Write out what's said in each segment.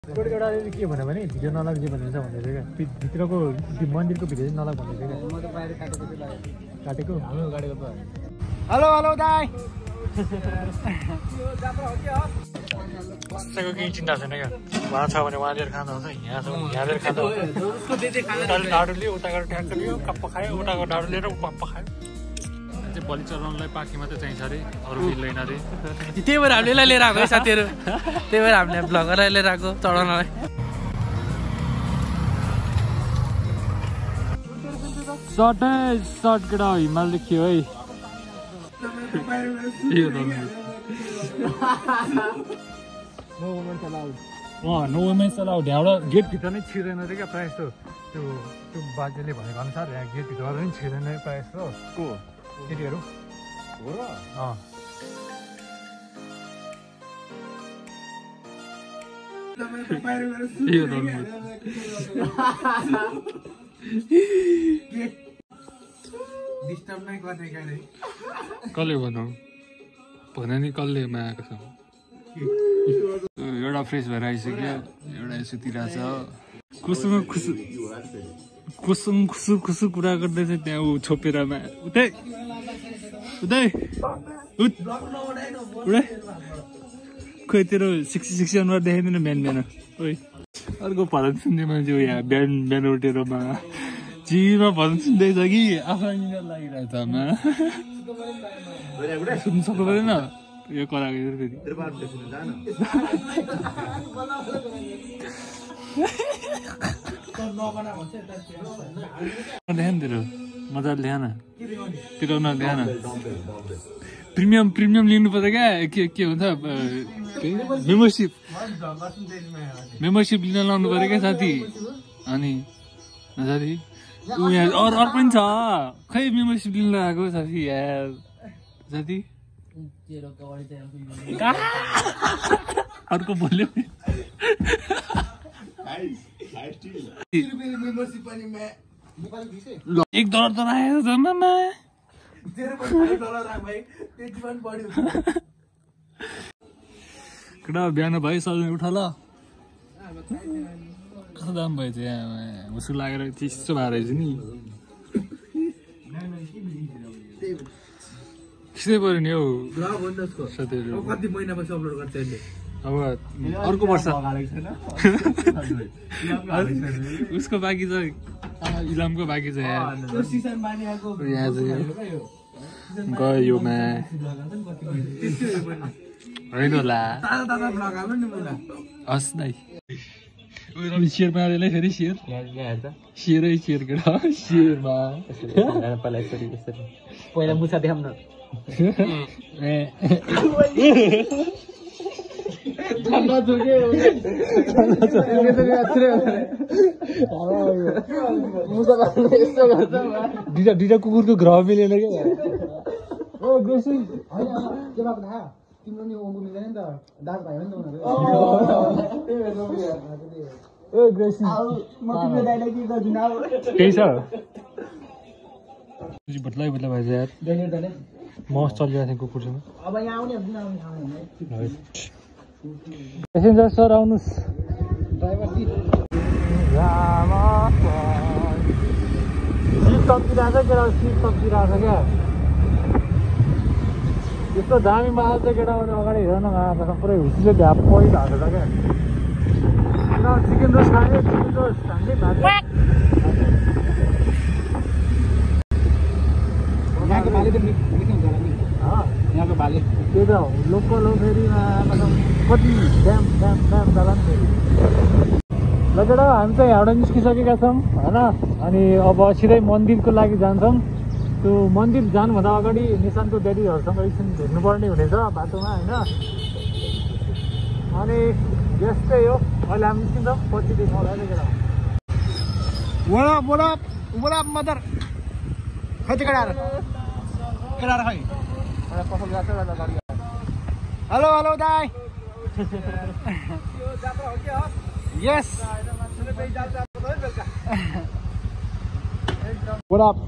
के भन्यो भने भिडियो नलाग्छ भनेर भन्दै थियो क्या भित्रको मन्दिरको भिडियो चाहिँ नलाग भन्दै थियो क्या म त बाहिर काटेको हाम्रो गाडीको त हेलो हेलो दाइ कसैको केही चिन्ता छैन क्या उहाँ छ भने उहाँले खाँदा हुन्छ यहाँले खाँदा उताले डाडु लियो उताबाट ट्याक्क लियो कप्प खायो उताको डाडु लिएर पप्प खायो चाहिँ बलि चलाउनलाई पाखी मात्रै चाहिन्छ अरे अरू मिल्दैन अरे त्यही भएर हामीले यसलाई लिएर आएको है साथीहरू त्यही भएर हामीले भ्लगरलाई लिएर आएको चढाउनलाई सर्ट केटा हिमाल देखियो है नो वुमेन्स अलाउड यहाँबाट गेटभित्र नै छिर्दैन अरे क्या प्रायः जस्तो त्यो बाजेले भनेको अनुसार यहाँ गेटभित्र पनि छिर्दैन प्रायः जस्तो को केटीहरू हो र कसले भनौ भने नि कसले मागेको छ एउटा फ्रेस भएर आइसक्यो एउटा सुतिरहेछ खुसु कुरा गर्दैछ त्यहाँ ऊ छोपेरमा उतै खोइ तेरो 60 अनुहार देखाइदिनु बिहान ओइ अर्को भजन सुन्ने मान्छे यहाँ बिहान उठेरमा चिमा भजन सुन्दैछ कि आफूलाई निन्द्रा लागिरहेछ आमा सुन्नु सक्नु परेन यो कराएको देखा नि तेरो मजाले देखा न तेरो अनुहार देखा न प्रिमियम लिनुपर्छ क्या के भन्छ मेम्बरसिप लिन लाउनु पर्यो क्या साथी अनि साथी ऊ यहाँ अरू पनि छ खै मेम्बरसिप लिन लगाएको साथी यार साथी अर्को बोल्यो $1 त राखेको छ मामा केटा बिहान भाइ सबै उठ ल कस्तो दाम भएछ यहाँ मुसु लागेर चिसो भएर रहेछ नि खिच्दै पऱ्यो नि हौ साथीहरू कति महिनापछि अपलोड गर्छ यसले अब अर्को वर्ष उसको बाँकी छ इलामको बाँकी छ यहाँ गयो होइन होला हस् दाइ सेयर मारेलाई फेरि सेयर केटा सेयरमा पहिला मुसा देखाउँ न दुईटा कुकुरको ग्रह मिलेन क्या तिम्रो नि ओम्बु मिल्दैन नि त दाज भाइ हो नि त उनीहरू केही छ भत्ला भएछ यार म चलिरहेको थिएँ कुकुरसँग अब यहाँ आउने पेसेन्जर सर आउनुहोस् ड्राइभर सिट सिट तप्किरहेको छ क्या यस्तो दामी माल चाहिँ केटा अगाडि हेर न पुरै हुसीले भ्याप परिरहेको छ क्या चिकन रोस्ट खायो चिकन रोस्ट हाल्दै यहाँको बाले त मिठो हुन्छ होला नि यहाँको बाले त्यही त लोकल हो फेरि कति ड्याम जाला नि फेरि ल केटा हामी चाहिँ यहाँबाट निस्किसकेका छौँ होइन अनि अब सिधै मन्दिरको लागि जान्छौँ त्यो मन्दिर जानुभन्दा अगाडि निशान्तको ड्याडीहरूसँग एकछिन भेट्नुपर्ने हुनेछ बाटोमा होइन अनि यस्तै हो अहिले हामी निस्किन्छौँ पछि देख्नु होला केटा बोला मदर खै त केटाहरू खै एउटा पसल गएको छ एउटा गाडी हेलो दाइ यस What up?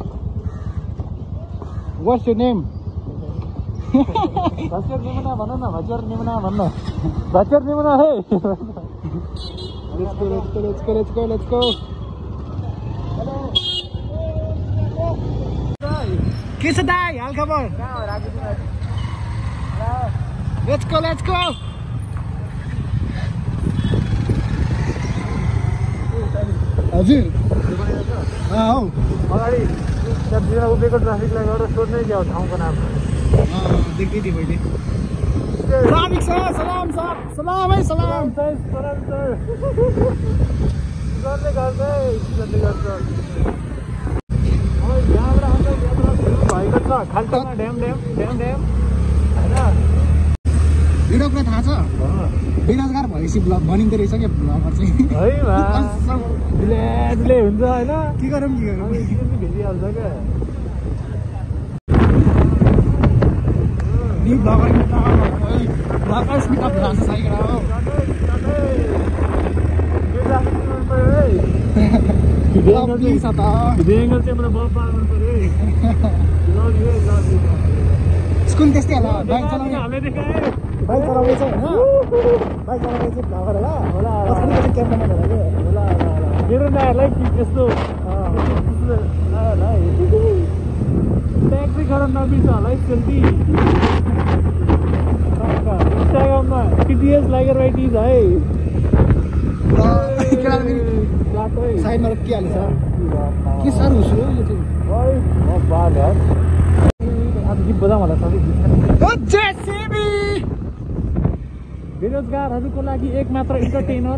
What's your name? What's your name? Bachar Nimana, है Let's go. के छ दाइ हाल खबर? Let's go. हजुर हौ अगाडि त्यहाँ उभिएको ट्राफिकलाई गएर सोध्नै क्या ठाउँको नाम देख्दै थिएँ मैले ट्राफिक छ सलाम है सलाम गर्ने गर्छ यहाँबाट अन्त यात्रा सुरु भएको छ खाल्टामा ड्याम होइन एउटा कुरा थाहा छ बेरोजगार भएपछि ब्लग बनिँदो रहेछ क्या ब्लगर चाहिँ है दुले हुन्छ होइन के गरौँ भेटिहाल्छ क्या नि ब्लगर स्मिट अप लाग्छ साइकल हो प्लिज त बेङ्गल चाहिँ मलाई बल पार्नु पर्यो स्कुल त्यस्तै होला बाइक चलाउने हालै देखाएँ बाइक चलाउँदैछ होइन बाइक चलाउँदैछ ब्लगर होला क्यामेराम्यान होला मेरो नानीहरूलाई त्यस्तो ट्याक्सी गरेर नबिर्छ होला है सेल्फी इन्स्टाग्राममा टिडिएस LigerYt है साइडमा के हाल्छ के साह्रो हुसु हो यो चाहिँ आज गीत बजाउँ होला सबै जेसीबी बेरोजगारहरूको लागि एक मात्र इन्टरटेनर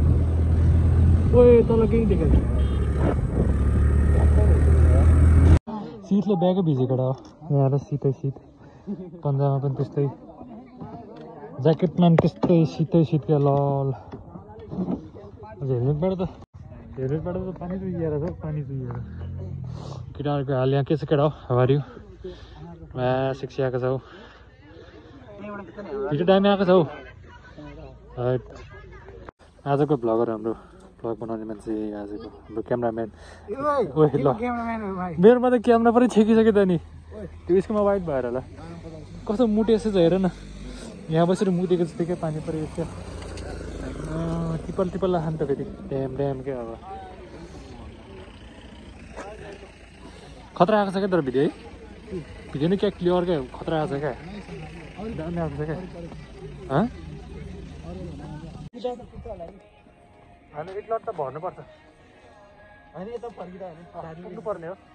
ओए तल केही देखेको सिटले ब्यागै भिजेको हो यहाँ र सितै पन्जामा पनि त्यस्तै ज्याकेटमा पनि त्यस्तै शीत क्या लल हेलमेटबाट त पानी चुहिएर छ केटाहरूको हाल यहाँ के छ केटा हो हवारियो सेक्सी आएको छ हौ छिटो टाइम आएको छ हौ आजको भ्लगर हाम्रो भ्लग बनाउने मान्छे आजको हाम्रो क्यामराम्यान ओए ल मेरोमा त क्यामेरा पनि छेकिसक्यो त नि त्यो उसकोमा वाइट भएर होला कस्तो मुटे यसो छ हेर न यहाँ बसेर मुटेको जस्तो क्या पानी परेको क्या टिपल खान्छ त फेरि ड्याम क्या अब खतरा आएको छ क्या तर भिडियो है भिडियो नै क्या क्लियर क्या खतरा आएको छ क्या दामी आएको छ क्या हामी एक लट त भर्नुपर्छ होइन यता फर्किँदा हो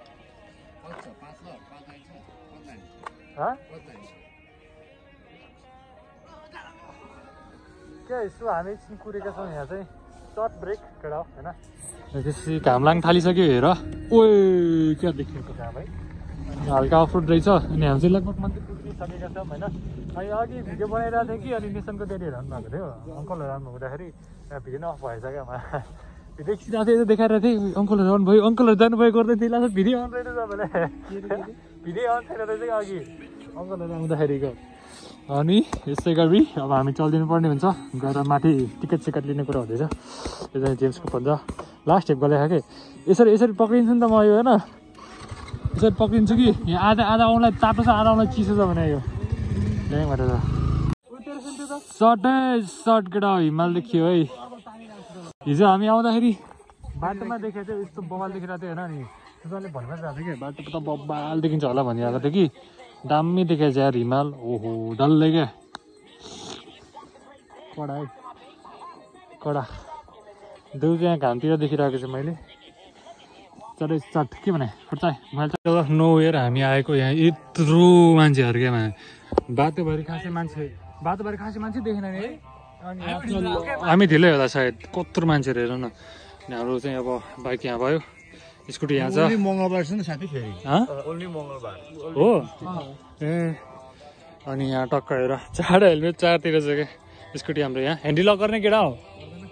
क्या यसो हामी एकछिन कुरेका छौँ यहाँ चाहिँ सर्ट ब्रेक केटा हो होइन त्यसपछि घाम लाग्न थालिसक्यो हेर ओए क्या देखिएको घाम है अनि हल्का अफरोड रहेछ अनि हामी चाहिँ लगभग मन्दिर पुगिसकेका छौँ होइन अनि अघि भिडियो बनाइरहेको थिएँ कि अनि नेसनको ड्याडीहरू आउनुभएको थियो अङ्कलहरू आउनु हुँदाखेरि भिडियो नै अफ भएछ क्या भिडियो खिचिरहेको थिएँ देखाइरहेको थिएँ अङ्कलहरू आउनुभयो अङ्कलहरू जानुभयो गर्दै थिएँ लाग्छ भिडियो आउनु रहेछ तपाईँले भिडियो आउनु छैन रहेछ कि अघि अङ्कलहरू आउँदाखेरिको अनि यस्तै गरी अब हामी चलिदिनु पर्ने हुन्छ गएर माथि टिकट लिने कुरा हुँदैछ एकजना जेम्सको फोन छ लास्ट स्टेप गलेको कि यसरी पक्रिन्छु नि त म यो होइन यसरी पक्रिन्छु कि यहाँ आधा आउँलाई तातो छ आधा आउँलाई चिसो छ भने यो ल्याङबाट सर्ट केटा हिमाल देखियो है हिजो हामी आउँदाखेरि बाटोमा देखेको थियो यस्तो बवाल देखिरहेको थियो होइन अनि त्यसले भनिरहेको थियो कि बाटो त बवाल देखिन्छ होला भनिरहेको थियो कि दामी देखेको छ यार हिमाल ओहो डल्लै क्या कडा देउ चाहिँ यहाँ घामतिर देखिरहेको छु मैले चट के भने मैले नो वेयर हामी आएको यहाँ यत्रो मान्छेहरू क्या बाटोभरि खासै मान्छे देखेन नि है अनि हामी ढिलै होला सायद कत्रो मान्छेहरू हेर न हाम्रो चाहिँ अब बाइक यहाँ भयो स्कुटी यहाँ छ मङ्गलबार छ नि साथी फेरि हो ए अनि यहाँ टक्क हेर चार हेलमेट चारतिर छ क्या स्कुटी हाम्रो यहाँ ह्यान्डल लक गर्ने केटा हो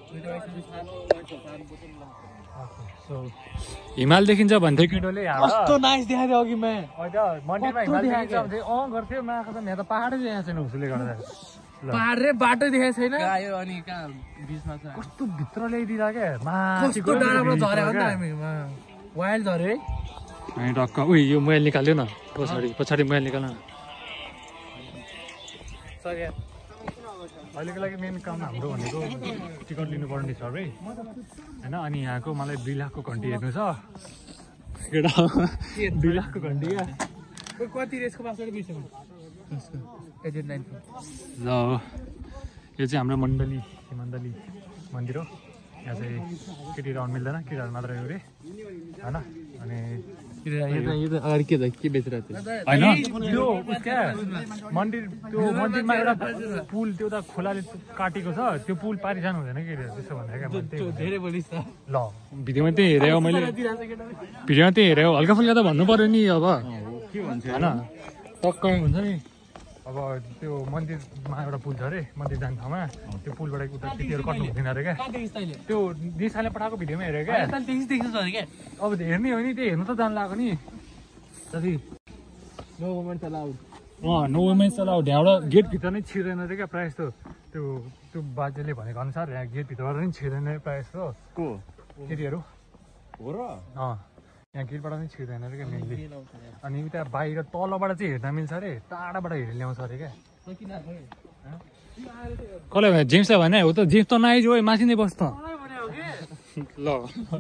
हिमाल देखिन्छ भन्थ्यो केटोले कस्तो नाइस देखाएको थियो अघि मन्दिरमा हिमाल देखिन्छ भन्थ्यो गर्थ्यो यहाँ त पाहाडै यहाँ छैन उसले गर्दा पहाड रे बाटो देखाएको छैन अनि कहाँ बिचमा छ कस्तो भित्र ल्याइदिँदा क्या कस्तो डाँडाबाट झरेको नि त हामी वाइल्ड झरे है टक्क उयो यो मोबाइल निकाल्यो न पछाडि मोबाइल निकाल्न अहिलेको लागि मेन काम हाम्रो भनेको टिकट लिनुपर्ने छ है होइन अनि यहाँको मलाई 2 लाखको घन्टी हेर्नु छ केटा 2 लाखको घन्टी क्या कति रेसको पासवर्ड बिर्स्यो एजेन्ट 9 ल यो चाहिँ हाम्रो मण्डली मन्दिर हो यहाँ चाहिँ केटीहरू आउनु मिल्दैन केटाहरू मात्रै हो अरे होइन अनि अगाडि के बेचिरहेको थियो होइन त्यो क्या मन्दिरमा एउटा पुल त्यो त खोलाले काटेको छ त्यो पुल पारिजानु हुँदैन के त्यसो भन्दा क्या धेरै बोलिस् ल भिडियोमा त्यही हेरेँ मैले भिडियोमा त्यही हेरेँ हल्का फुल्का त भन्नु पर्यो नि अब के भन्छ होइन टक्कै हुन्छ नि अब त्यो मन्दिरमा एउटा पुल छ अरे मन्दिर जाने ठाउँमा त्यो पुलबाट उता केटीहरू कट्नु हुँदैन अरे क्या त्यो दिशाले पठाएको भिडियोमा हेरेँ क्या अब हेर्ने हो नि त्यो हेर्नु त जानु लाग्यो नि साथी no women's allowed no women's allowed यहाँबाट गेटभित्र नै छिर्दैन अरे क्या प्रायः जस्तो त्यो बाजेले भनेको अनुसार यहाँ गेटभित्रबाट नै छिर्दैन प्रायः जस्तो केटीहरू हो र यहाँ गेटबाट नै छिर्दैन अरे क्या मेनली अनि उता बाहिर तलबाट चाहिँ हेर्न मिल्छ अरे टाढाबाट हेरेर ल्याउँछ अरे क्या कसले भने जेम्सलाई भने हो त जेम्स त नआइज हो माथि नै बस्छ ल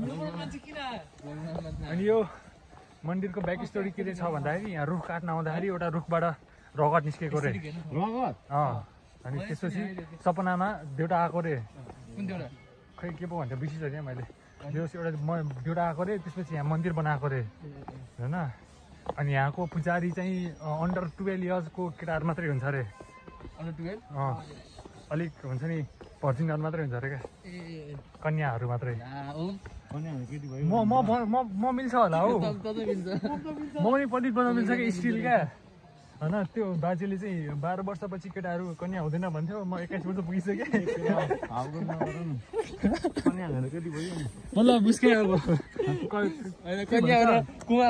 अनि यो मन्दिरको ब्याक स्टोरी के चाहिँ छ भन्दाखेरि यहाँ रुख काट्न आउँदाखेरि एउटा रुखबाट रगत निस्केको रे अनि त्यसपछि सपनामा देउटा आएको रे खै के पो भन्छ बिर्सिसकेँ मैले एउटा देउटा आएको रे त्यसपछि यहाँ मन्दिर बनाएको रे होइन अनि यहाँको पुजारी चाहिँ अन्डर 12 इयर्सको केटाहरू मात्रै हुन्छ अरे अलिक हुन्छ नि भर्जिनहरू मात्रै हुन्छ अरे क्या कन्याहरू मात्रै म मिल्छ होला हौ म पनि पण्डित बनाउनु मिल्छ क्या स्टिल क्या होइन त्यो बाजेले चाहिँ 12 वर्षपछि केटाहरू कन्या हुँदैन भन्थ्यो म 21 वर्ष पुगिसकेँ मतलब बुझ्केँ अब कुमार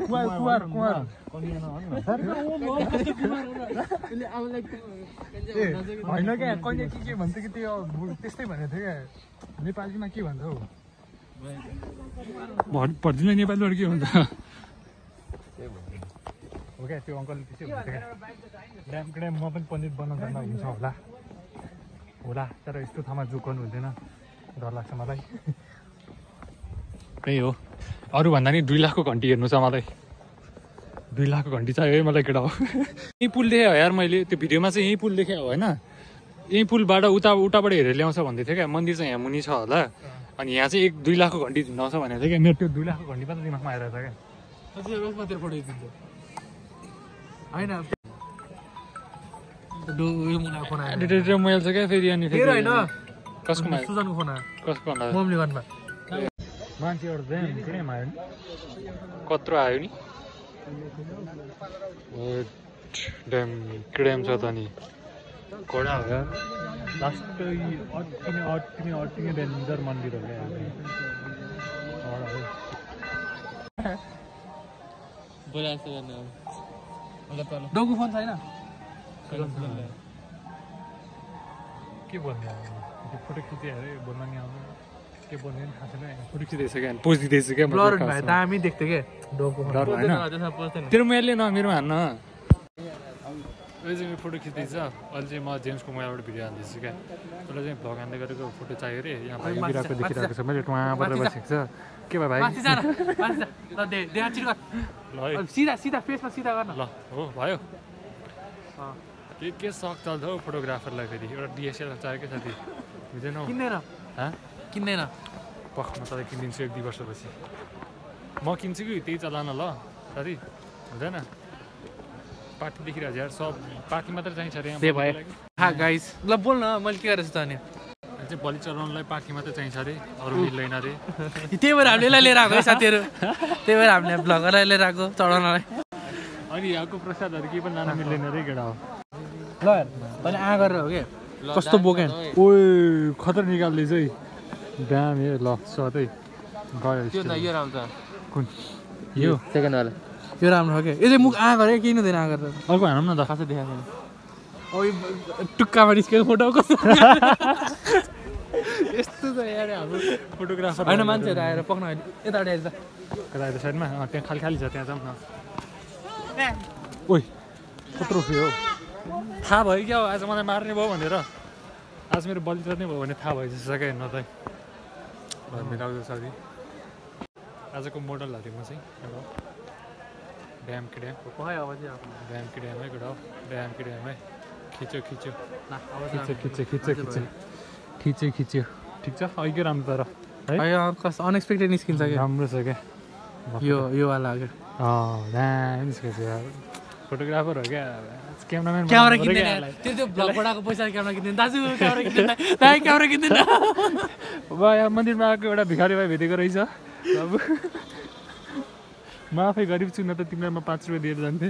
होइन क्या कन्या के भन्छ कि त्यो त्यस्तै भनेको थियो क्या नेपालीमा के भन्छ हौ भर्जिनलाई नेपालीबाट के भन्छ हो क्या त्यो अङ्कलले त्यसै हुन्छ क्या ड्याम म पनि पण्डित बनाउन जान्दा हुन्छ होला तर यस्तो ठाउँमा जोगाउनु हुँदैन डर लाग्छ मलाई त्यही हो अरू भन्दा नि 2 लाखको घन्टी हेर्नु छ मलाई 2 लाखको घन्टी चाहियो है मलाई केटा हो यहीँ पुल देखेँ यार मैले त्यो भिडियोमा चाहिँ यहीँ पुल देखेँ होइन यहीँ पुलबाट उताबाट हेरेर ल्याउँछ भन्दै थियो क्या मन्दिर चाहिँ यहाँ मुनि छ होला अनि यहाँ चाहिँ 1-2 लाखको घन्टी झुन्डाउँछ भनेको थियो क्या मेरो त्यो 2 लाखको घन्टी मात्र दिमागमा आइरहेको छ क्या मोबाइल छ क्या फेरि अनि कसको मान्छेहरू किन आयो नि कत्रो आयो नि ड्याम ड्याम छ त नि कडा हो यार लास्टै अट्टिने डेन्जर मन्दिर हो क्या डोगु फोन छैन के भन्ने त्यो फोटो खिचेँ अरे बोल्न नि आउनु के बोल्ने नि थाहा छैन फोटो खिच्दैछ क्या पोज दिँदैछ क्या दामी देख्थ्यो क्या डोगु डर भएन तेरो मोबाइलले न मेरोमा हान्न यो चाहिँ मेरो फोटो खिच्दैछ अहिले चाहिँ म जेम्सको मोबाइलबाट भिडियो हाल्दैछु क्या उसलाई चाहिँ भ्लग हान्दै गरेको फोटो चाहियो अरे यहाँ भाइ बिराको देखिरहेको छ मैले टुवाबाट बसेको छ के भयो भाइ सिधा फेसमा सिधा गर्न ल हो भयो के सक चल्छ हौ फोटोग्राफरलाई फेरि एउटा डिएसएलआर चाहियो क्या साथी बुझेन किन्दैन पख म तँलाई किनिदिन्छु 1-2 वर्षपछि म किन्छु कि त्यही चलान ल साथी हुँदैन पार्टी देखिरहेको छ यार सब पार्टी मात्रै चाहिन्छ अरे त्यही भयो गाइस ल बोल न मैले के गरेछु त अनि चाहिँ बलि चलाउनलाई पार्टी मात्रै चाहिन्छ अरे अरू मिल्दैन अरे त्यही भएर हामीले यसलाई लिएर आएको है साथीहरू त्यही भएर हामीले भ्लगरलाई लिएर आएको चढाउनलाई अनि यहाँको प्रसादहरू केही पनि लान मिल्दैन अरे केटा हो ल तैँले आ गरेर हो कि कस्तो बोकेन ओए खतर निकाल्दैछ है दाम यो ल सधैँ गयो यो राम्रो कुन यो सेकेन्ड वाला यो राम्रो हो क्या यो चाहिँ मुख आ गरे केही हुँदैन आ गरेर अर्को हानौँ न त खासै देखाएको छैन अब टुक्कामा निस्केको फोटो कस्तो यस्तो छ यार हाम्रो फोटोग्राफर होइन मान्छेहरू आएर पक्न अहिले यताबाट आएर कता साइडमा त्यहाँ खाली छ त्यहाँ जाउँ न ओइ कत्रो थियो थाहा भयो क्या आज मलाई मार्ने भयो भनेर आज मेरो बलित्र नै भयो भने थाहा भइसक्छ क्या हेर्न त मिलाउँदो साथी आजको मोडलहरू म चाहिँ एउटा ड्याम कि ड्याम ड्याम कि ड्याम है एउटा ड्याम कि ड्याम है खिच्यो खिच्यो खिच्यो ठिक छ अहिले राम्रो तर है अनएक्सपेक्टेड निस्किन्छ कि राम्रो छ क्या यो वाला निस्केछ यार फोटोग्राफर हो क्या क्यामराम्यान क्यामेरा किन्दैन त्यो भ्लग बडाको पैसा क्यामेरा किन्दैन दाजु क्यामेरा किन्दैन दाइ क्यामेरा किन्दैन यहाँ मन्दिरमा आएको एउटा भिखारी भाइ भेटेको रहेछ अब म आफै गरिब छु न त तिमीलाई म 5 रुपियाँ दिएर जान्थेँ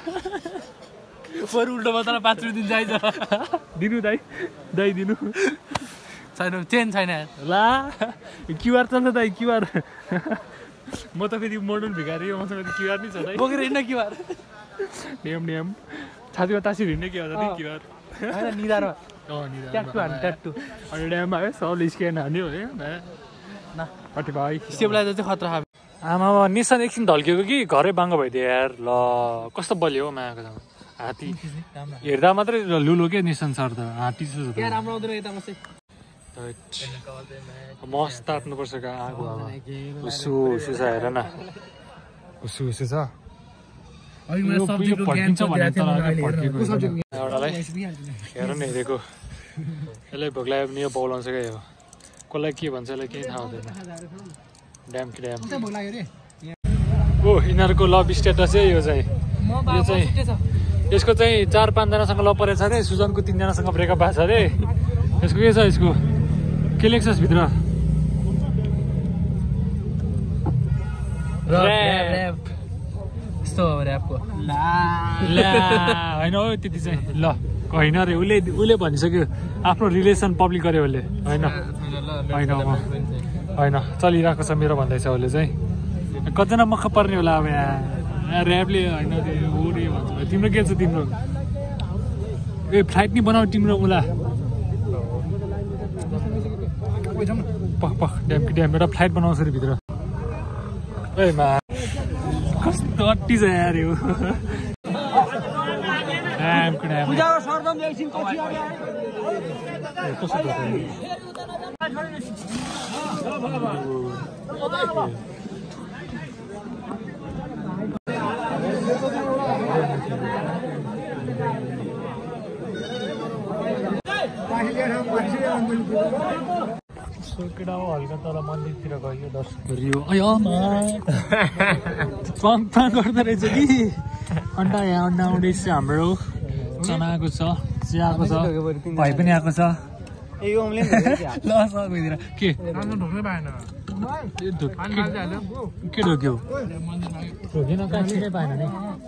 बरु उल्टो बताएर 5 रुपियाँ दिन्छ आइज दिनु दाइ दिनु छैन चेन छैन ला क्युआर चल्छ दाइ क्युआर म त फेरि मोडल भिखारी हो मसँग क्युआर नै छ दाइ बोकेर हिँड्न क्युआर नियम छातीमा तासी हिँड्ने के हो क्युआर होइन निधारमा ट्याटु अनि ड्याममा है सब स्क्यान हान्यो है न अठी भाइ स्टेबलाइजर चाहिँ खतरा आमा निसान एकछिन ढल्किएको कि घरै बाङ्गो भइदियो यार ल कस्तो बलियो हो मायाको त हात्ती हेर्दा मात्रै लुलो के निसान सर त हात्ती राम्रो आउँदैन यता मस्तै मस्त तात्नुपर्छ क्या आगो अब उसु छ हेर न उसु छ फड्किन्छ भने फड्किएको एउटालाई हेर न हेरेको यसलाई भोक लाग्यो भने यो बौलाउँछ क्या यो कसलाई के भन्छ यसलाई केही थाहा हुँदैन ड्याम कि ड्याम ओ यिनीहरूको लभ स्टेटस है यो चाहिँ यसको चाहिँ 4-5 जनासँग लभ परेको छ अरे सुजनको 3 जनासँग ब्रेकअप भएको छ अरे यसको के छ यसको के लेख्छ भित्र होइन हो त्यति चाहिँ ल होइन अरे उसले भनिसक्यो आफ्नो रिलेसन पब्लिक गर्यो उसले होइन होइन चलिरहेको छ मेरो भन्दैछ उसले चाहिँ कतिजना मख पर्ने होला अब यहाँ ऱ्यापले होइन ओरे भन्छ तिम्रो के छ तिम्रो ए फ्लाइट नि बनाऊ तिम्रो उला पख ड्याम एउटा फ्लाइट बनाउँछ अरे भित्र ए मा कस्तो अट्टी छ यार यो केटा हो हल्का तल मन्दिरतिर गयो दर्शन गरियो पाङ गर्दो रहेछ कि अन्डा यहाँ अन्डा आउँदैछ हाम्रो चनाको छ चियाको छ भाइ पनि आएको छ ल सकिदिएर के के ढोक्यो ढोकेन कहाँ छिटै पाएन नि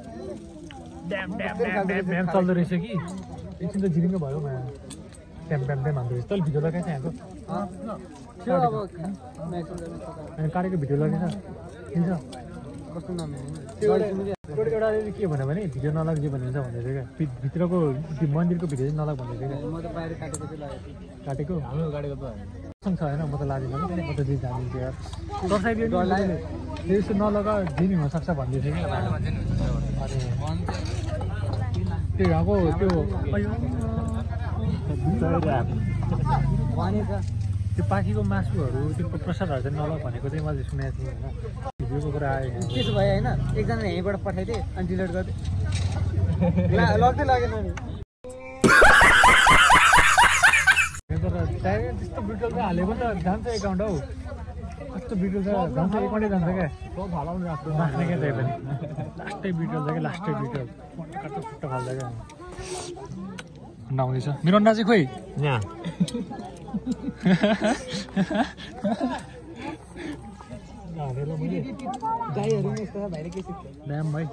ड्याम चल्दो रहेछ कि एकछिन त झिरिङ्ग भयो म ड्याम हान्दो रहेछ तल भिडियो लगाइ त्यहाँको काटेको भिडियो लगेछ किन्छ एउटा के भन्यो भने भिडियो नलाग्यो भने हुन्छ भन्दै थियो क्या भित्रको त्यो मन्दिरको भिडियो चाहिँ नलाग भन्दै थियो क्या काटेको हाम्रो काटेको त छ होइन म त लाग्दैन म त जे जानिन्छु यार त्यस्तो नलगा जिनी हुनसक्छ भन्दै थियो क्या त्यो यहाँको त्यो त्यो पाखीको मासुहरू त्यो प्रसादहरू चाहिँ नलग भनेको चाहिँ मैले सुनेको थिएँ होइन भिडियोको कुरा आयो त्यसो भयो होइन एकजना यहीँबाट पठाइदिएँ अनि डिलिट गरिदिएँ लग्दै लागेन नि त्यस्तो भिडियो चाहिँ हालेको त जान्छ एकाउन्ट हौ कस्तो भिडियो छ जान्छ एकाउन्टै जान्छ क्या हलाउनु राख्छ नाच्ने क्या त्यही पनि लास्टै भिडियो छ क्या लास्टै भिडियो काट्छ फुट्टो फाल्छ क्या अन्डा आउँदैछ मेरो अन्डा चाहिँ खोइ यहाँ ड्याम भाइ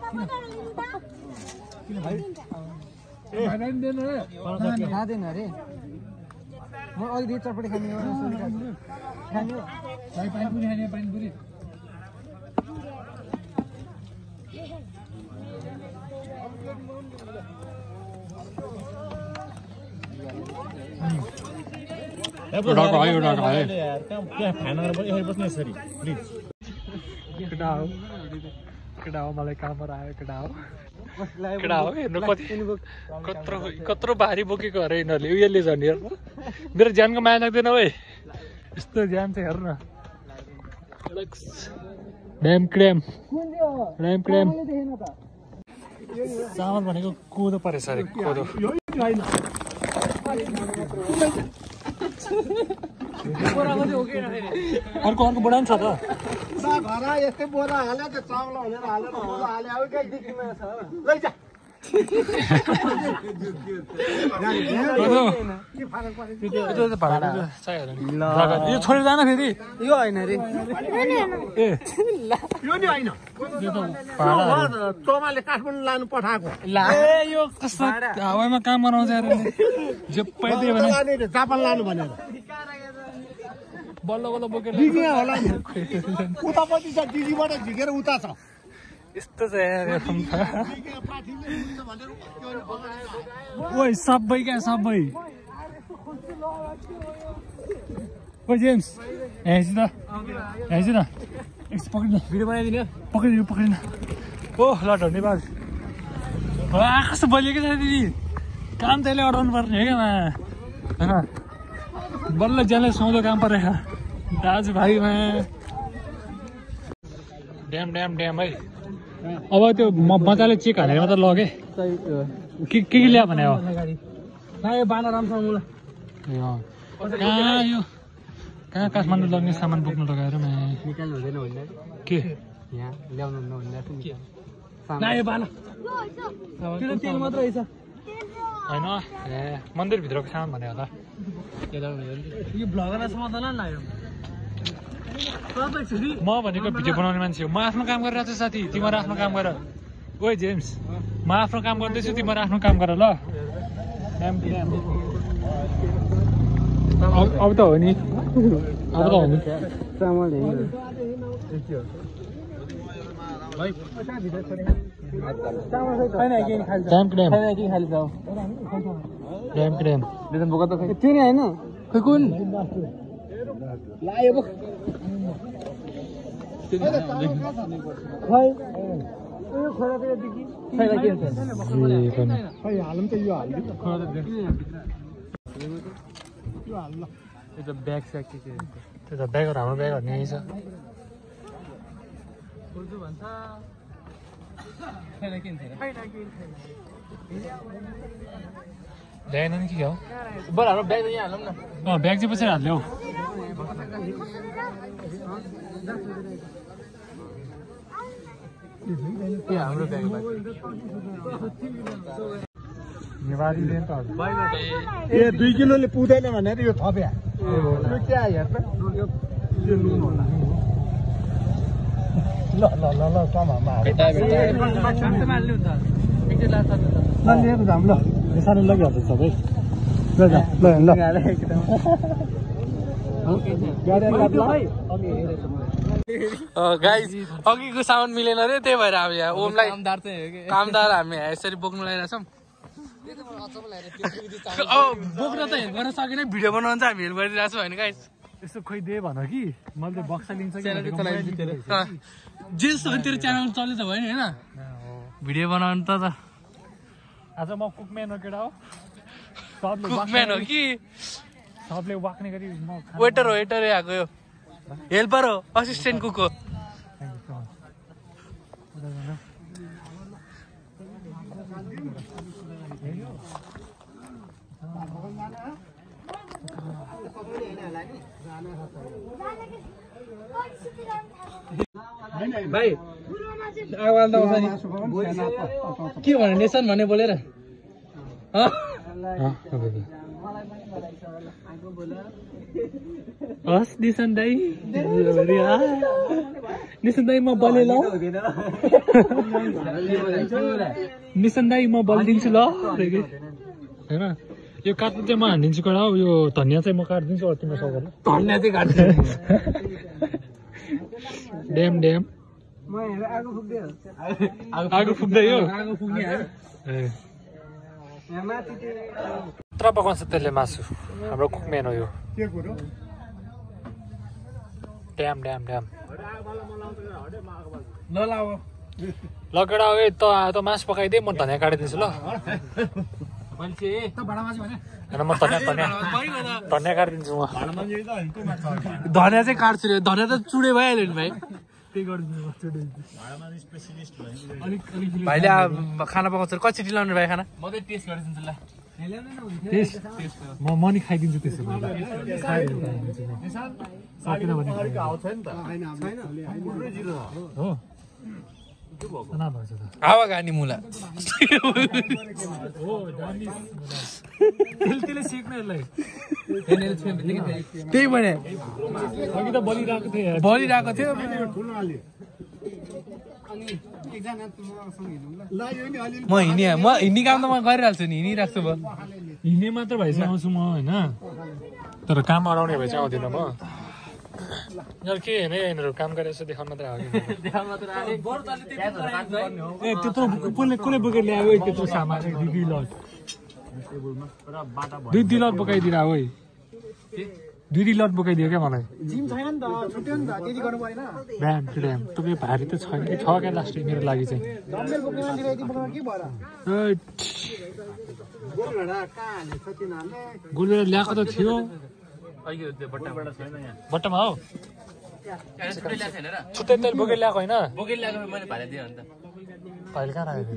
खाँदैन अरे म अलिकति चटपटी खाने पानीपुरी केटा हो मलाई कामबाट आयो केटा हो केटा हो हेर्नु कति कत्रो भारी बोकेको अरे यिनीहरूले उयोले झन् हेर्नु मेरो ज्यानको माया लाग्दैन है यस्तो ज्यान चाहिँ हेर्नु न ड्याम क्र्याम चामल भनेको कोदो परेछ अरे कोदो अर्को बोरा पनि छ त घर यस्तै बोरा हाल्यो त्यो चामल भनेर हालेर बोरा हाल्यो अब कहीँ देखिँदैन छ लैजा यो छोडेर जान फेरि यो होइन रे ए यो नि होइन चोमाले काठमाडौँ लानु पठाएको ए यो कस्तो हावामा काम बनाउँछ जे पाइदियो भने जापान लानु भनेर बल्ल बल्ल बोकेर होला उतापट्टि छ दिदीबाट झिकेर उता छ यस्तो छ ओइ सबै क्या सबै ओ जेम्स हेर्छु न एकछिन पक्रिनु भिडियो बनाइदिनु पक्रिनु ओ ल धन्यवाद कस्तो बलिएको छ दिदी काम तैँले अडाउनु पर्ने हो क्या होइन बल्ल ज्यानलाई सुहाउँदो काम परेछ दाजुभाइमा ड्याम है अब त्यो मजाले चेक हालेर मात्र लगेँ के ल्या भने हो कहाँ काठमाडौँ लग्ने सामान बोक्नु लगाएर के होइन ए मन्दिरभित्रको सामान भने होला म भनेको भिडियो बनाउने मान्छे हो म आफ्नो काम गरिरहेको छु साथी तिमीहरू आफ्नो काम गर ओइ जेम्स म आफ्नो काम गर्दैछु तिमीहरू आफ्नो काम गर ल अब त हो नि ब्यागहरू हाम्रो ब्यागहरू यहीँ छ ल्याएन नि के हो ब्याग चाहिँ पछि हाल्यो हाम्रो ब्याग नेपालीले त ए 2 किलोले पुग्दैन भनेर यो थप्या यो के हेर्छ ल कममा लिएर जाम ल सानो लगिहाल्छ सबै ल गाइस अघिको साउन्ड मिलेन रे त्यही भएर हामी यहाँ ओमलाई कामदार हामी यसरी बोक्नु लगाइरहेछौँ बोक्न त हेल्प गर्न सकेन भिडियो बनाउनु चाहिँ हामी हेल्प गरिरहेको छौँ होइन गाइस यसो खोइ दे भन कि मैले त बक्सा लिन्छ जे जस्तो तेरो च्यानल चल्यो त भयो नि होइन भिडियो बनाउनु त आज म कुकम्यान हो केटा हो कुकम्यान हो कि सबले वाक्ने गरी म वेटरै आएको यो हेल्पर हो असिस्टेन्ट कुक हो भाइ आवाज त आउँछ नि के भने नेसन भन्ने बोलेर हस् निसन दाई म बले ल निसन दाई म बलिदिन्छु ल होइन यो काट्नु चाहिँ म हानिदिन्छु कडा हो यो धनियाँ चाहिँ म काटिदिन्छु अरू तिम्रो सबै धनियाँ चाहिँ काट्छु ड्याम आगो फुक्दै हो तर पकाउँछ त्यसले मासु हाम्रो कुकम्यान हो यो ड्याम ल ल केटा ए त मासु पकाइदिए म धनियाँ काटिदिन्छु ल होइन म धनियाँ काटिदिन्छु म धनियाँ चाहिँ काट्छु रे धनियाँ त चुडे भइहाल्यो नि भाइ भाइले खाना पकाउँछ कति छिटी लाउने भाइ खाना म चाहिँ टेस्ट गरिदिन्छु ल म नि खाइदिन्छु त्यसो हो हावा गानी मुला त्यही भने अघि त बलिरहेको थिएँ बलिरहेको थियो म हिँड्ने काम त म गरिहाल्छु नि हिँडिरहेको छु म हिँड्ने मात्र भए चाहिँ आउँछु म होइन तर काम अराउने भए चाहिँ आउँदिनँ म यिनीहरू के होइन यिनीहरू काम गरेर यसो देखाउन मात्रै आयो ए त्यत्रो कसले बोकेर ल्यायो है त्यत्रो सामान दुई लट बोकाइदिएर है दुई लट बोकाइदियो क्या मलाई जिम छैन नि त छुट्यो नि त त्यति गर्नु परेन ड्याम तपाईँ भारी त छैन कि छ क्या लास्ट मेरो लागि चाहिँ डम्बेल बोक्ने मान्छेले यति बोक्नु के भएर गोलबेडा ल्याएको त थियो बट्टामा हौ छुट्टै तेल बोकेर ल्याएको होइन बोकेर ल्याएको मैले भाडा दिएँ अन्त भाइले कहाँ राखेको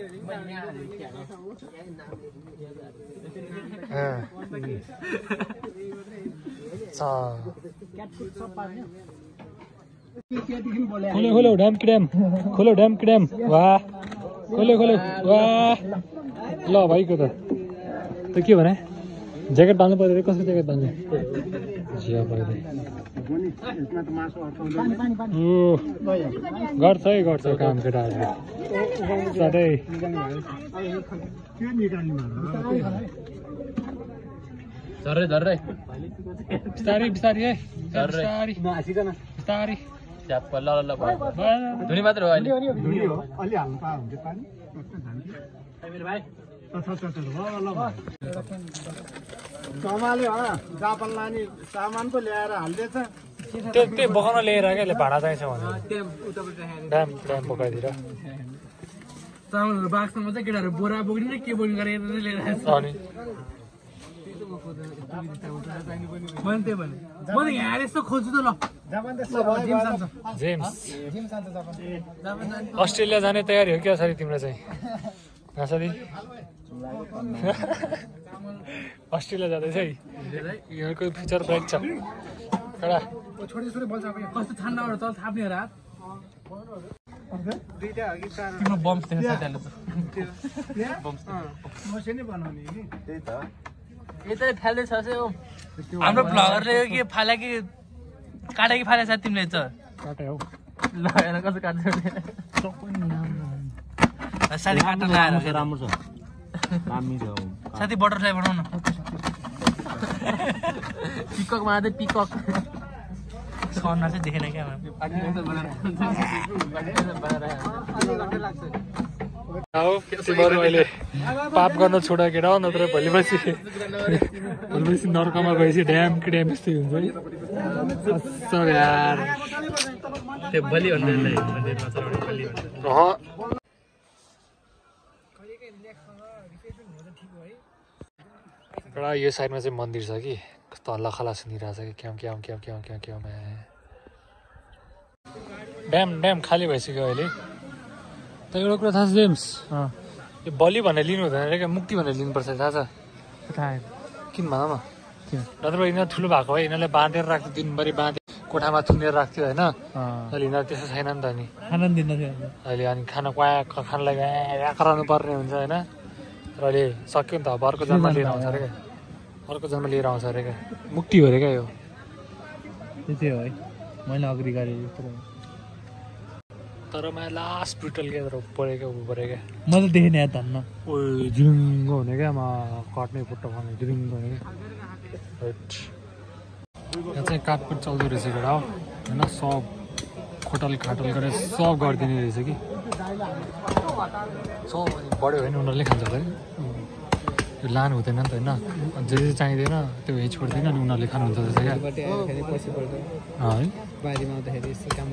खोलो ड्याम कि ड्याम वाह खोलो वाह ल भाइको त के भने ज्याकेट बाल्नु पर्यो अरे कसको ज्याकेट बाल्ने जिया पऱ्यो गर्छ काम केटाहरूले सधैँ झर्रै बिस्तारी है बिस्तारी च्याप्प ल धुनी मात्र हो अहिले अलि हाल्नु पाए हुन्छ पानी चमाले जापान लाने सामान पो ल्याएर हालिदिएछ त्यो बोकाउन ल्याएर क्या भाडा चाहिन्छ भने ड्याम बोकाइदिएर चामलहरू बाक्समा चाहिँ केटाहरू बोरा बोक्ने के बोक्ने गरेर लिएर अनि मैले त्यही भने म त यहाँ यस्तो खोज्छु त ल जापान जेम्स अस्ट्रेलिया जाने तयारी हो क्या सरी तिम्रो चाहिँ सरी अस्ट्रेलिया जाँदैछ है यहाँको फ्युचर ब्राइट छ एउटा कस्तो ठन्डाबाट तल थाप्ने रात तिम्रो बम्स देख्छ यतै फाल्दैछ हाम्रो भ्लगरले के फाले कि काटे कि फाले सायद तिमीले चाहिँ काटे हौ ल हेर कस्तो काट्छ साथी काट्न लगाएर राम्रो छ साथी बटरफ्लाई बनाउन पिककमा चाहिँ पिकक सर्न चाहिँ देखेन क्या तिमीहरू अहिले पाप गर्न छोड केटा हो नत्र भोलिपछि नर्कमा गएपछि ड्याम कि ड्याम यस्तै हुन्छ है यार त्यो बलि एउटा यो साइडमा चाहिँ मन्दिर छ कि कस्तो हल्ला खला सुनिरहेछ कि क्याउ ड्याम खाली भइसक्यो अहिले त एउटा कुरा थाहा छ जेम्स यो बलि भनेर लिनु हुँदैन अरे क्या मुक्ति भनेर लिनुपर्छ थाहा छ किन भन न नत्र यिनीहरू ठुलो भएको भए यिनीहरूलाई बाँधेर राख्थ्यो दिनभरि कोठामा थुनेर राख्थ्यो होइन अहिले यिनीहरू त्यस्तो छैन नि त नि खाना दिन अहिले अनि खानालाई कराउनु पर्ने हुन्छ होइन र अहिले सक्यो नि त अब अर्को जन्म लिएर आउँछ अरे क्या मुक्ति हो अरे क्या यो त्यही हो है मैले अग्री गरेँ तर मलाई लास्ट ब्रुटल क्या परेको क्या म त देखेँ यहाँ धन्न ओ झुरुङ्गो हुने क्या कट्ने फुट्टो खाने झुरुङ्गो हुने यहाँ चाहिँ काटकुट चल्दो रहेछ केटा हो होइन सब खोटल खाटल गरेर सब गरिदिने रहेछ कि सब बढ्यो भने उनीहरूले खान्छ होला है त्यो लानु हुँदैन नि त होइन जे जे चाहिँदैन त्यो यहीँ छोड्दैन अनि उनीहरूले खानुहुन्छ रहेछ क्या है बारीमा आउँदाखेरि यसो काम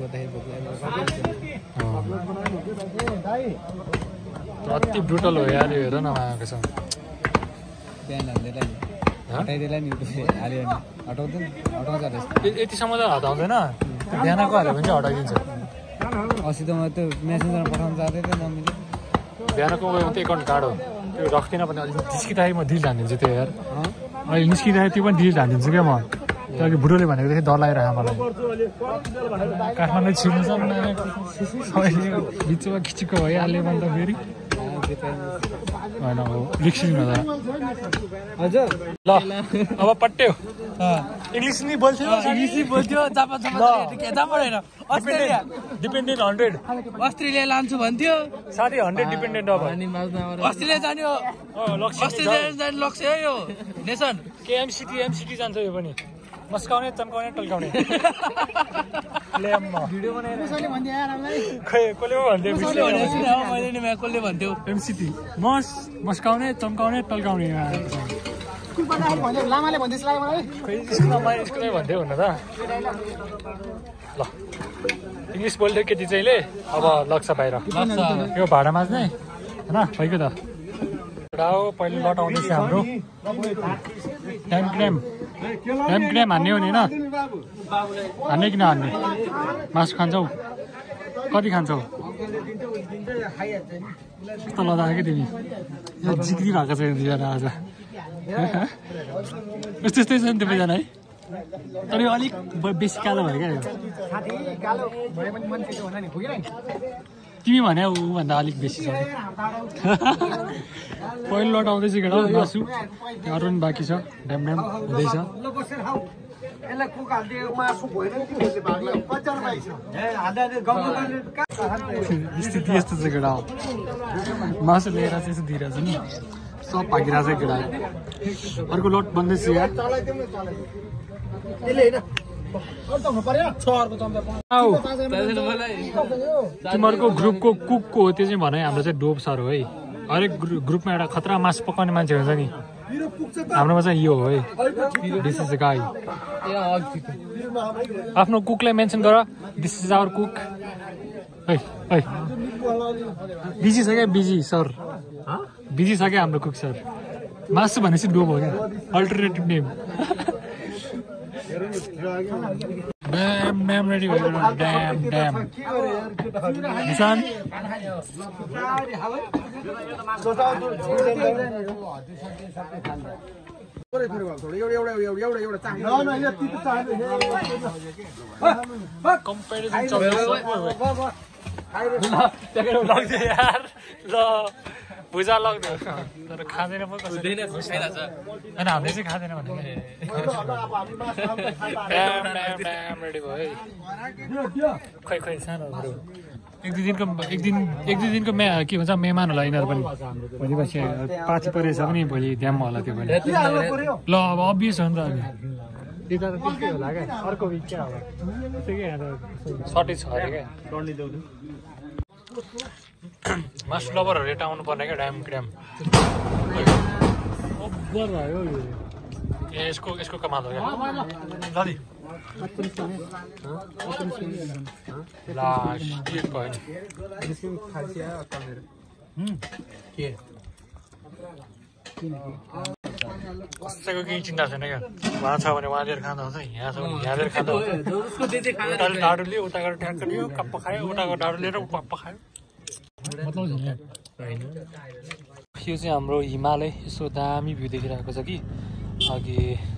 गर्दाखेरि अति ब्रुटल हो यार यो हेर न आएको छ बिहान हटाइदिएला नि हाल्यो भने हटाउँछ यतिसम्म त हटाउँदैन बिहानको हाल्यो भने चाहिँ हटाइदिन्छ अस्ति त म त्यो मेसेन्जरमा पठाउनु जाँदै थिएँ मम्मीले बिहानको गयो भने त एकाउन्ट कार्ड हो त्यो राख्दिनँ भने अलिक निस्किँदाखेरि म डिल हानिदिन्छु त्यो यार अहिले निस्किँदाखेरि त्यो पनि डिल हानिदिन्छु क्या म त्यो अघि बुढोले भनेको देखेँ डर लागिरहेको मलाई काठमाडौँ छिर्नु छ बिचमा खिचेको भइहाल्यो भने त फेरि होइन हो रिक्सिनु त हजुर ल अब पट्ट्यो इङ्ग्लिस नि बोल्थ्यो डिपेन्डेन्ट 100 अस्ट्रेलिया लान्छु भन्थ्यो साथी 100 डिपेन्डेन्ट अब अस्ट्रेलिया जाने हो अस्ट्रेलिया जाने लक्ष्य हो यो नेसन के एमसिटी जान्छ यो पनि मस्काउने चम्काउने टल्काउने भिडियो बनाएर खै कसले भन्थ्यो एमसिटी मस्काउने चम्काउने टल्काउने लामाले भन्दैछ स्कुलमै भन्थ्यो हुन त ल इङ्ग्लिस बोल्थ्यो केटी चाहिँले अब लग्छ बाहिर यो भाडा माझ्ने होइन भइगयो त हो पहिले लट आउँदैछ हाम्रो टाइम क्राम हान्ने हो नि होइन हान्ने कि नहान्ने मासु खान्छौ कति खान्छौ कस्तो लदाएको कि तिमी यहाँ जिग्री भएको छ दुईजना आज यस्तै छ नि सबैजना है तर यो अलिक बेसी कालो भयो क्या तिमी भने ऊभन्दा अलिक बेसी छ पहिलो लट आउँदैछ केटा मासु अरू पनि बाँकी छ ड्याम हुँदैछ स्थिति यस्तो छ केटा मासु लिएर चाहिँ यस्तो दिइरहेछ नि सब भागिरहेछ केटा अर्को लट बन्दैछ यहाँ तिमीहरूको ग्रुपको कुकको हो त्यो चाहिँ भने हाम्रो चाहिँ डोप सर हो है हरेक ग्रुपमा एउटा खतरा मासु पकाउने मान्छे हुन्छ नि हाम्रोमा चाहिँ यो हो है दिस इज द गाई आफ्नो कुकलाई मेन्सन गर दिस इज आवर कुक है बिजी छ क्या बिजी सर बिजी छ क्या हाम्रो कुक सर मासु भनेपछि डोप हो क्या अल्टरनेटिभ नेम ड्याम रेडी भयो ड्याम निशान कम्पेरिजन यार ल भुजा लग्यो तर खाँदैन पो होइन हामीले चाहिँ खाँदैन भने रेडी भयो है खै सानोहरू एक दुई दिनको के भन्छ मेहमान होला यिनीहरू पनि भोलि पछि पाथी परेछ भने भोलि ड्याममा होला त्यो पनि ल अब अभियस हो नि त अनि त्यता त त्यस्तै होला क्या अर्को विक क्या होला त्यस्तै क्या सर्टेज छ अरे क्या मासु लभरहरू यता आउनु पर्ने क्या ड्याम भयो ए यसको कमाल हो क्या दादी कसैको केही चिन्ता छैन क्या उहाँ छ भने उहाँ लिएर खाँदा हुन्छ यहाँ छ भने यहाँ लिएर खाँदा हुन्छ उताले डाडु लियो उता गएर ट्याक्क लियो कप्प खायो उताको डाडु लिएर कप्प खायो यो चाहिँ हाम्रो हिमालय यसो दामी भ्यू देखिरहेको छ कि अघि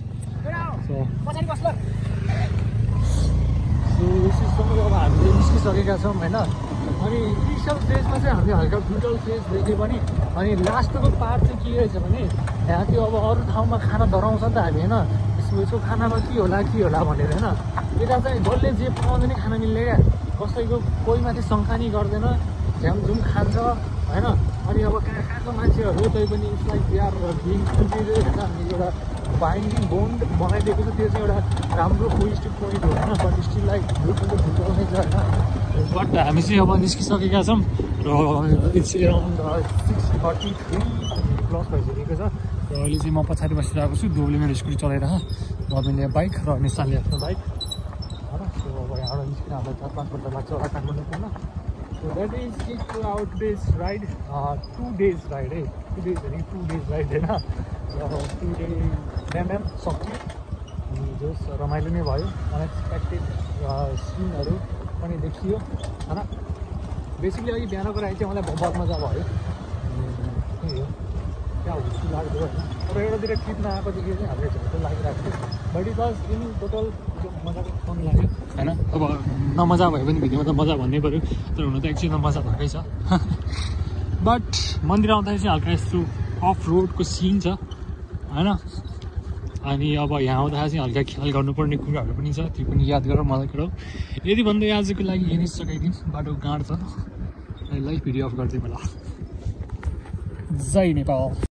अब हामीले निस्किसकेका छौँ होइन अनि इनिसियल फेजमा चाहिँ हामीले हल्का ब्रुटल फेज देख्यो पनि अनि लास्टको पार्ट चाहिँ के रहेछ भने यहाँ त्यो अब अरू ठाउँमा खाना डराउँछ नि त हामी होइन यसको खानामा के होला भनेर होइन यता चाहिँ जसले जे पाउँदैन खाना मिल्ने क्या कसैको कोही माथि शङ्का नि गर्दैन झ्यामझुम खान्छ होइन अनि अब कहाँ कहाँको मान्छेहरू तै पनि उसलाई प्यार बिङ हामीले एउटा बाइन्डिङ बोन्ड बनाइदिएको छ त्यो चाहिँ एउटा राम्रो पोजिटिभ पोइन्ट हो होइन बट स्टिल लाइक भुटाउने छ होइन बट हामी चाहिँ अब निस्किसकेका छौँ र इट्स एराउन्ड 6:43 प्लस भइसकेको छ र अहिले चाहिँ म पछाडि बसिरहेको छु डोबले मेरो स्कुटी चलाइरह रबिनले बाइक र निशानले आफ्नो बाइक होइन सो अब यहाँबाट निस्किन हामीलाई 4-5 घन्टा लाग्छ होला काठमाडौँ पुग्न so that is it to out this ride 2 days ride है 2 days होइन 2 days राइड होइन 2 डे ड्याम सक्यो अनि जस रमाइलो नै भयो अनएक्सपेक्टेड सिनहरू पनि देखियो होइन बेसिकली अघि बिहानको राइड चाहिँ मलाई बहुत मजा भयो त्यही हो क्या खुसी लाग्दो होइन तर एउटातिर ट्रिपमा आएकोदेखि चाहिँ हामीलाई झट्टै लागिरहेको थियो but it was in total मजाको फन लाग्यो होइन अब नमजा भयो भने भिडियोमा त मजा भन्नै पऱ्यो तर हुन त एकछिनमा मजा भएकै छ बट मन्दिर आउँदाखेरि चाहिँ हल्का यस्तो अफ रोडको सिन छ होइन अनि अब यहाँ आउँदाखेरि चाहिँ हल्का ख्याल गर्नुपर्ने कुराहरू पनि छ त्यो पनि याद गरेर मलाई कुरो यदि भन्दै आजको लागि यही नै सघाइदिउँ बाटो गाँड छ लाइभ भिडियो अफ गरिदिउँ होला जय नेपाल